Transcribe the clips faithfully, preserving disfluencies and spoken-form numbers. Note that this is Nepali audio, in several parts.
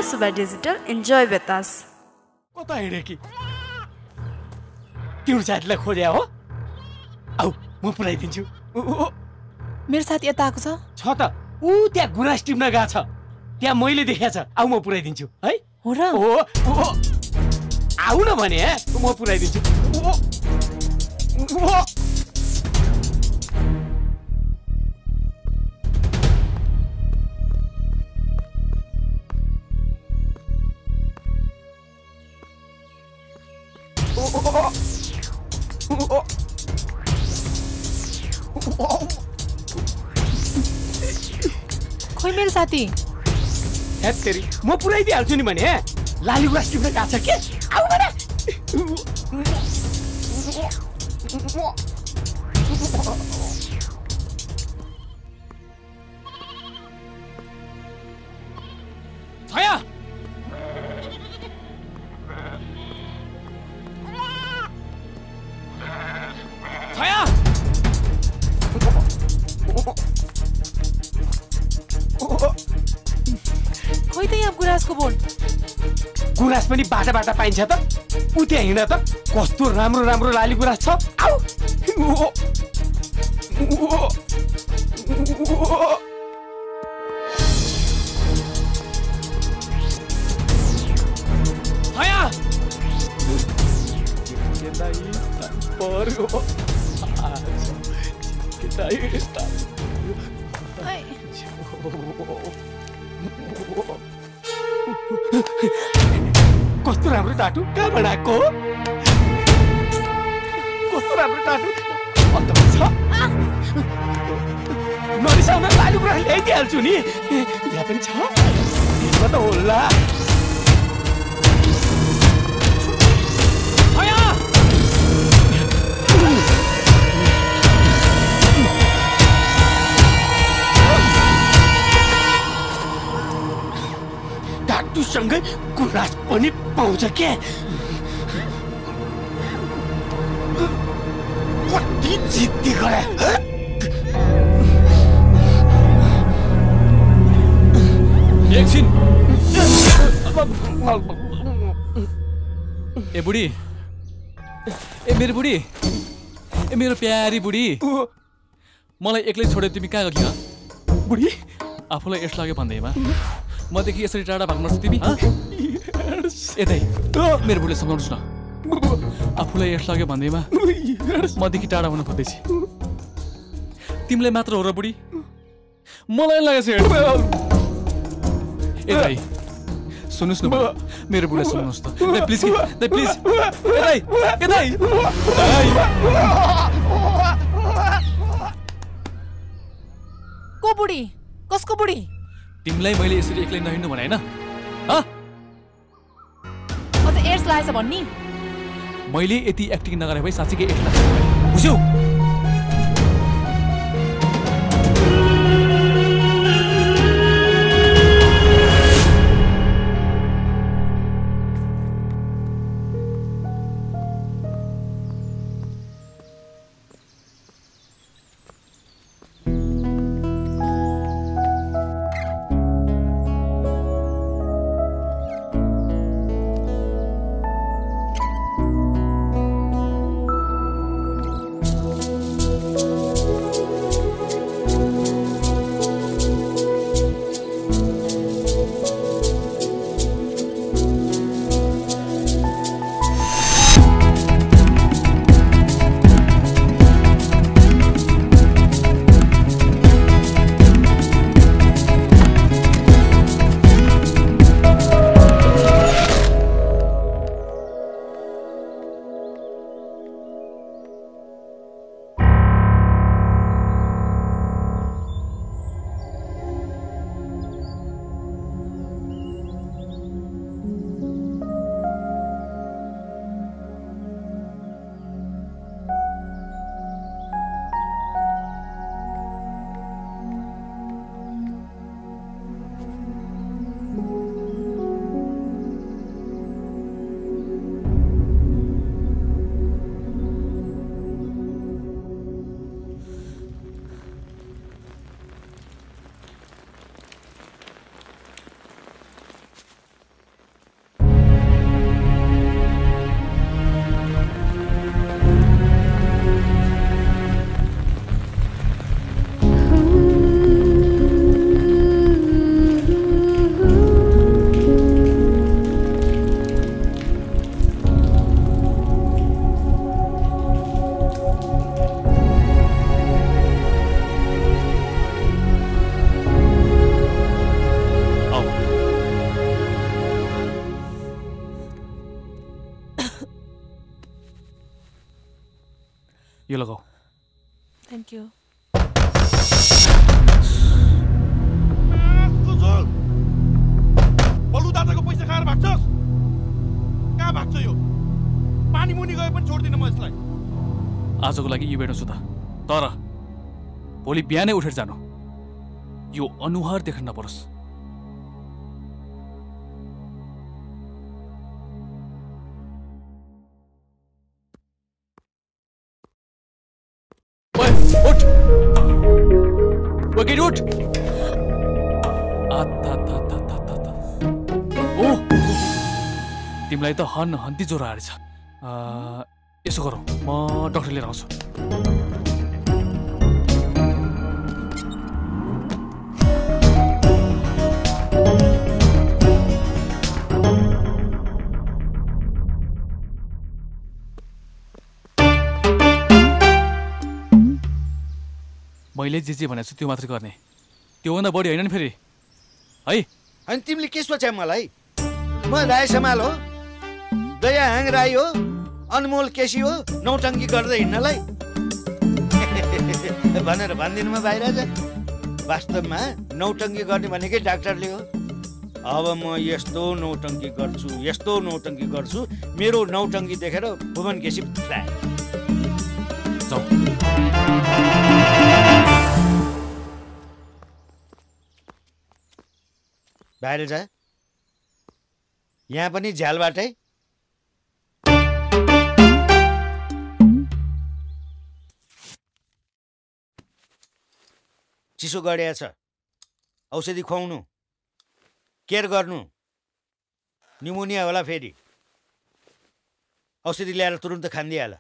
Subba Digital. Enjoy with us. कता हिँडे कि तिम्रो साथीलाई खोज्या हो आऊ म पुऱ्याइदिन्छु मेरो साथी यता आएको छ छ त ऊ त्यहाँ गुराँस टिप्न गएको छ त्यहाँ मैले देखेको छ आऊ म पुऱ्याइदिन्छु है हो र हो आऊ न भने म पुऱ्याइदिन्छु खोइ मेरो साथी हेत तेरी म पुऱ्याइदिइहाल्छु नि भने लाली गुराँस टिप्न गएको छ के आऊ भने छया छया खोइ त यहाँ गुराँसको बोन गुराँस पनि बाटा बाटा पाइन्छ त उ त्यहाँ हिँड त कस्तो राम्रो राम्रो लाली गुराँस छ आऊ कस्तो राम्रो टाटु कहाँ बनाएको कस्तो राम्रो टाटु अन्त छ नरिसाउन लालु कुरा ल्याइदिइहाल्छु नि यहाँ पनि छ त होला टाटुसँगै गुराँस पनि पाउँछ के कति जिद्दी गरे एकछिन ए बुढी ए मेरो बुढी ए मेरो प्यारी बुढी मलाई एक्लै छोडे तिमी कहाँ गयो बुढी आफूलाई यस लाग्यो भन्दैमा मदेखि यसरी टाढा भाग्नु पर्छ तिमी यतै मेरो बुढीले सम्झाउनुहोस् न आफूलाई यस लाग्यो भन्दैमा मदेखि टाढा हुन खोज्दैछ तिमीलाई मात्र हो र बुढी मलाई लागेको छ यतै सुन्नुहोस् न मेरो बुढीलाई सुन्नुहोस् त प्लिज प्लिज यतै यतै को बुढी कसको बुढी तिमीलाई मैले यसरी एक्लै नहिँड्नु भने हैन अझ एड्स लागेछ भन्नी मैले यति एक्टिङ नगरे भए साँच्चीकै एड्स लाग्छ बुझ्यौ यो लगाऊ। Thank you. बलु दादाको पैसा खाएर भाग्छस्? कहाँ भाग्छ यो? पानी मुनि गए पनि छोड्दिन म यसलाई। आजको लागि यो भेट्नु छु त, तर भोलि बिहानै उठेर जानु, यो अनुहार देख्न नपरोस्। उठ वकील उठ। ओ तिमीलाई त हन हन्ती ज्वरो आएछ। यसो गरौँ, म डाक्टर लिएर आउँछु। मैले जे जे भनेको छु त्यो मात्रै गर्ने, त्योभन्दा बढी होइन नि फेरि है। अनि तिमीले के सोचे मलाई? म राय समाल हो, दया हाङ राई हो, अनमोल केसी हो, नौटङ्की गर्दै हिँड्नलाई भनेर भनिदिनु म बाहिर जा। वास्तवमा नौटङ्की गर्ने भनेकै डाक्टरले हो। अब म यस्तो नौटङ्की गर्छु, यस्तो नौटङ्की गर्छु, मेरो नौटङ्की देखेर भुवन केसी फ्ल्याट। जाऊ। बाहिर जा। यहाँ पनि झ्यालबाटै। चिसो गडिया छ, औषधि खुवाउनु, केयर गर्नु। निमोनिया होला फेरि, औषधि ल्याएर तुरुन्त खानिदिइहाल।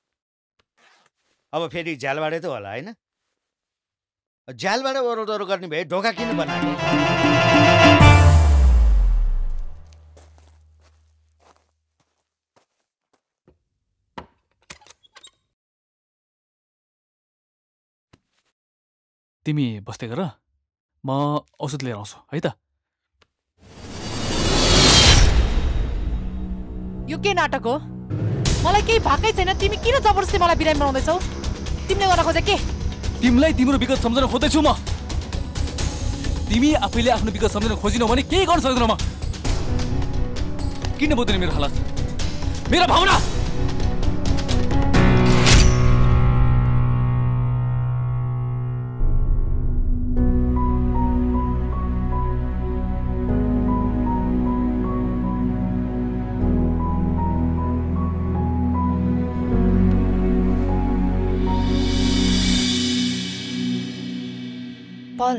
अब फेरि झ्यालबाटै त होला होइन? झ्यालबाट ओह्रोदोह्रो गर्ने भए ढोका किन बनाएको? तिमी बस्दै गर, म औषध लिएर आउँछु है त। यो के नाटक हो? मलाई केही भाकै छैन, तिमी किन जबरजस्ती मलाई बिरामी बनाउँदैछौ? तिमीले गर्न खोजे के? तिमीलाई तिम्रो विगत सम्झन खोज्दैछु म। तिमी आफैले आफ्नो विगत सम्झन खोजिनौ भने केही गर्न सक्दैन म। किन बुझ्दैन मेरो हालत, मेरो भावना? पल,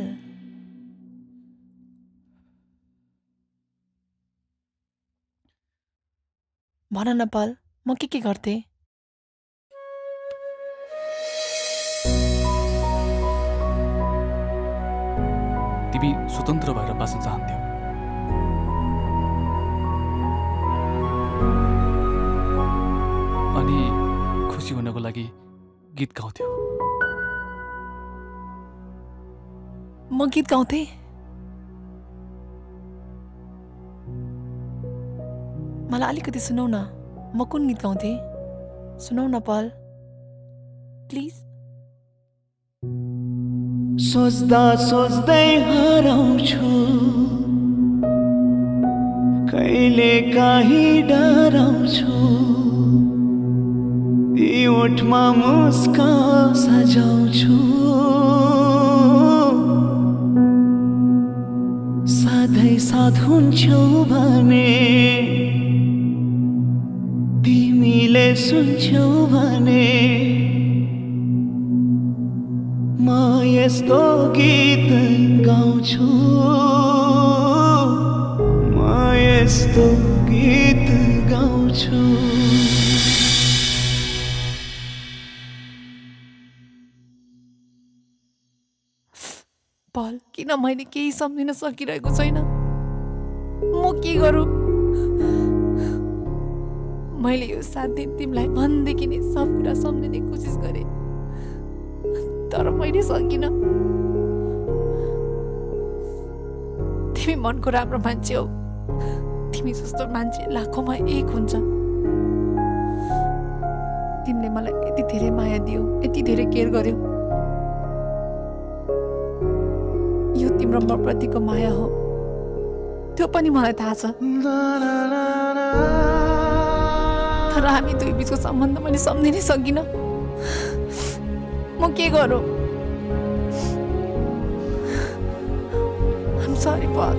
भन न पल, म के के गर्थे? तिमी स्वतन्त्र भएर बाँच्न चाहन्थ्यौ। अनि खुसी हुनको लागि गीत गाउँथ्यौ। म गीत गाउँथे? मलाई अलिकति सुनाउ न, म कुन गीत गाउँथे? सुनाउ न पल, प्लिज। सोच्दा सोच्दै हराउँछु, कहिले काहीँ डराउँछु, ती ओठमा मुस्कान सजाउँछु, सधैँ साथ हुन्छौ भने, तिमीले सुन्छौ भने, म यस्तो गीत गाउँछु, म यस्तो गीत गाउँछु। पल, किन मैले केही सम्झिन सकिरहेको छैन? म के गरौँ? मैले यो सात दिन तिमीलाई भन्देखि नै सब कुरा सम्झिने कोसिस गरेँ, तर मैले सकिनँ। तिमी मनको राम्रो मान्छे हौ, तिमी जस्तो मान्छे लाखौँमा एक हुन्छ। तिमीले मलाई यति धेरै माया दियौ, यति धेरै केयर गर्यौ। यो तिम्रो म प्रतिको माया हो, त्यो पनि मलाई थाहा छ। तर हामी दुई बिचको सम्बन्ध मैले सम्झिनै सकिनँ। म के गरौँ? I'm sorry, Paul.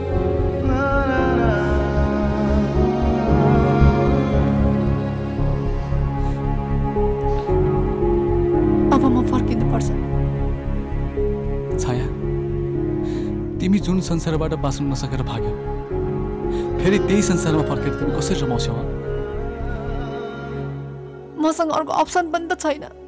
अब म फर्किनु पर्छ। छाया, तिमी जुन संसारबाट बाँच्न नसकेर भाग्यौ, फेरि त्यही संसारमा फर्केर तिमी कसरी रमाउँछौ? मसँग अर्को अप्सन पनि त छैन।